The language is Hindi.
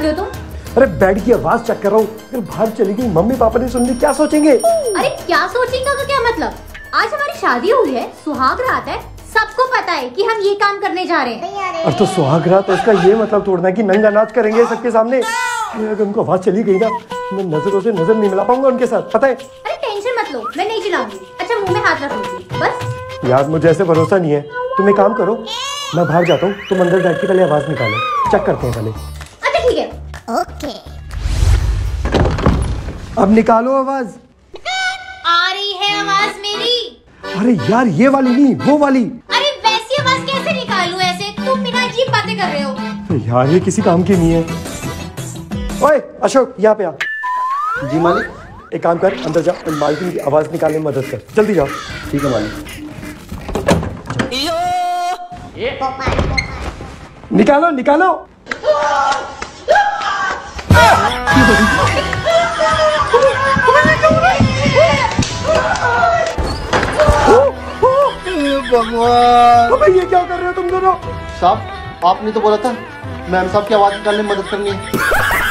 रहे हो तुम? अरे बेड की आवाज चेक कर रहा हूँ। अगर बाहर चली गई, मम्मी पापा ने सुन ली, क्या सोचेंगे? अरे क्या सोचेंगे का क्या मतलब? आज हमारी शादी हुई है, सुहाग रात है, सबको पता है कि हम ये काम करने जा रहे हैं। और तो सुहाग रात, उसका ये मतलब तोड़ना कि नंगा नाच करेंगे सबके सामने। अगर उनको आवाज चली गई ना, मैं नजरों से नजर नहीं मिला पाऊंगा उनके साथ, पता है? अरे टेंशन मत लो, मैं नहीं चिल्लाऊंगी। अच्छा मुंह में हाथ रख लूंगी बस। यार मुझे ऐसे भरोसा नहीं है। तुम एक काम करो, मैं बाहर जाता हूँ, तुम अंदर बैठ के पहले आवाज निकालो, चेक करते हैं पहले। अच्छा ठीक है। ओके। अब निकालो आवाज। आ रही है आवाज मेरी। अरे यार ये वाली नहीं, वो वाली। अरे वैसी आवाज कैसे निकालूं ऐसे? तुम बिना अजीब बातें कर रहे हो। यार ये किसी काम की नहीं है। ओए अशोक, यहाँ पे आ। जी मालिक। एक काम कर, अंदर जा, मालकिन की आवाज निकालने में मदद कर, जल्दी जाओ। ठीक है मालिक। निकालो निकालो। भगवान, अबे ये क्या कर रहे हो तुम दोनों? साहब आपने तो बोला था मैम साहब की आवाज निकालने में मदद करनी है।